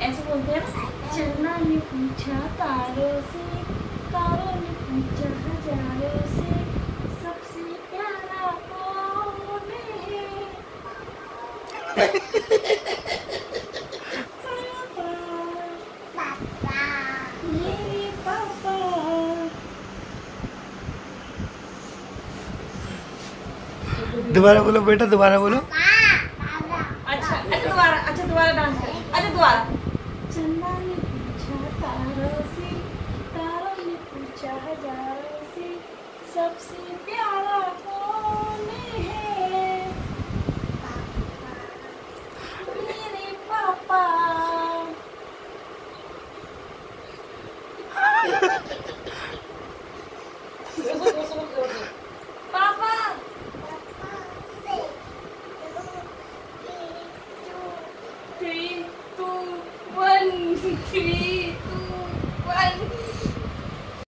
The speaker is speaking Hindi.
ऐसे बोलते हैं ना। चन्ना ने पूछा तारों से, तारों ने पूछा हजारों से, सबसे प्यारा कौन है? पापा, मेरे पापा। दोबारा बोलो बेटा, दोबारा बोलो। अच्छा दोबारा, दोबारा डांस कर। अच्छा दोबारा। चन्ना ने पूछा तारों से, तारों ने पूछा हजारों से, सबसे प्यारा कौन है? मेरे पापा। पापा। 3, 2, 1